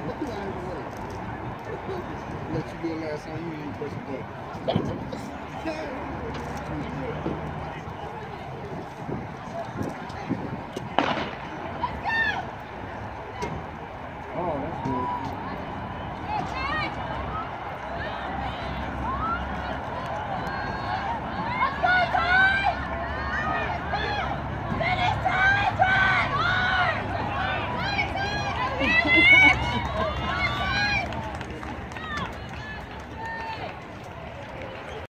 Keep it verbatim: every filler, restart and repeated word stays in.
Let you realize how you ain't press a button. Oh, that's good.